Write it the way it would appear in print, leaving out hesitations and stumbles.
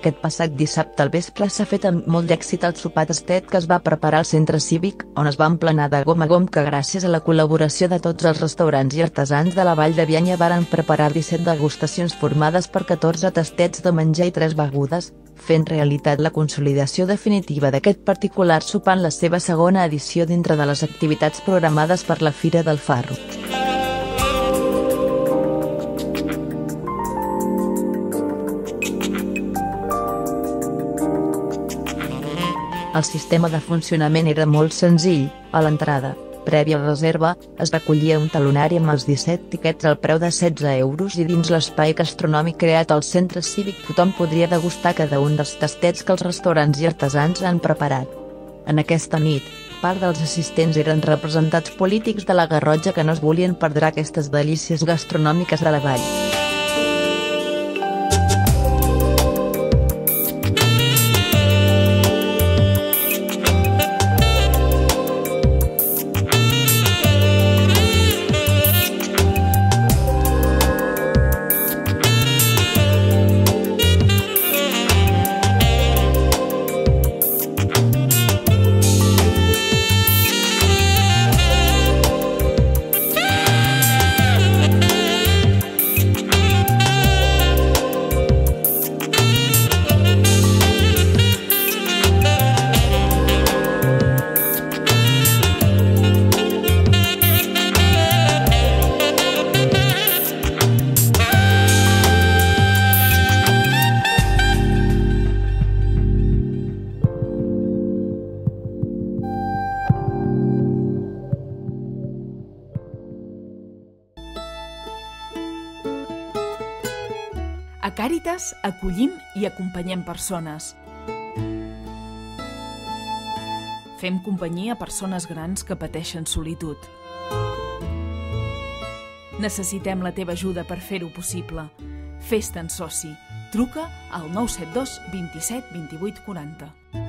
aquest passat dissabte al vespre s'ha fet amb molt d'èxit el sopar tastet que es va preparar al centre cívic, on es va emplenar de gom a gom que gràcies a la col·laboració de tots els restaurants i artesans de la Vall de Bianya varen preparar 17 degustacions formades per 14 tastets de menjar i 3 begudes, fent realitat la consolidació definitiva d'aquest particular sopar en la seva segona edició dintre de les activitats programades per la Fira del Farro. El sistema de funcionament era molt senzill. A l'entrada, prèvia reserva, es recollia un talonari amb els 17 tiquets al preu de 16 euros i dins l'espai gastronòmic creat al centre cívic tothom podria degustar cada un dels tastets que els restaurants i artesans han preparat. En aquesta nit, part dels assistents eren representats polítics de la Garrotxa que no es volien perdre aquestes delícies gastronòmiques de la vall. A Càritas acollim i acompanyem persones. Fem companyia a persones grans que pateixen solitud. Necessitem la teva ajuda per fer-ho possible. Fes-te'n soci. Truca al 972 27 28 40.